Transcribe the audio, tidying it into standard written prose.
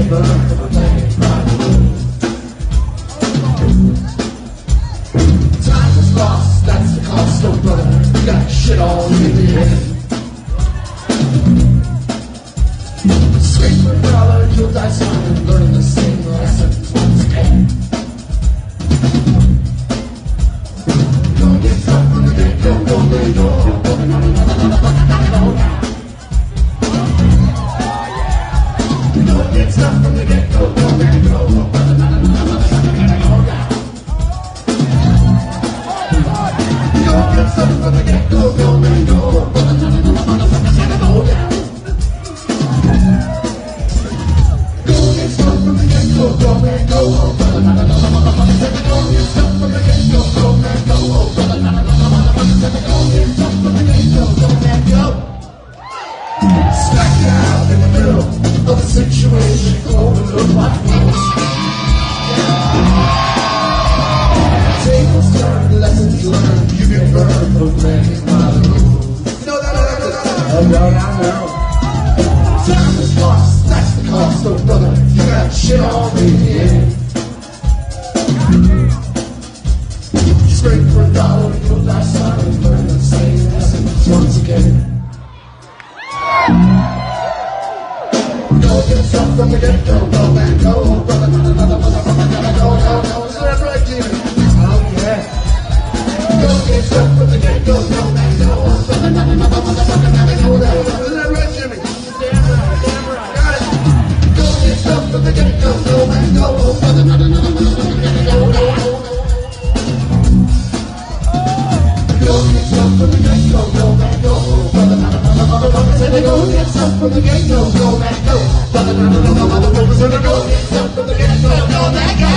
burned for the thing by the rules. Time is lost, that's the cost, oh brother. You got shit all in the end. Scrape for a dollar, you'll die smiling, learning the same lesson once again. Don't get stuck from the get-go, don't let go. Don't get stuck from the get-go, don't let go. Don't get stuck from the get-go, don't let go. Don't get stuck from the get-go, don't let go. Don't get stuck from the get-go, don't let go. Don't get stuck from the get-go, don't let go. Smack down in the middle of the situation, overlook my feet. Tables turned, lessons learned, you get burned for playing by the rules. You know that? Oh, no, I know. Time is lost, that's the cost, oh brother. You got shit on me here. Scrape for a dollar, you'll die silent, learn the same lessons once again. Don't get stuck from the get-go, go man, go, brother, another motherfucker gotta go, no, is that right, Jimmy? Oh, yeah. Don't get stuck from the get-go, go man, go, brother, another motherfucker gotta go, is that right, Jimmy? Damn right, got it. Don't get stuck from the get-go, go man, go, brother, another motherfucker gotta go, Don't get stuck from the get-go, go man, go, brother, another motherfucker said they go get stuck from the get-go, go man, go. Don't get stuck from the get-go, go man, go.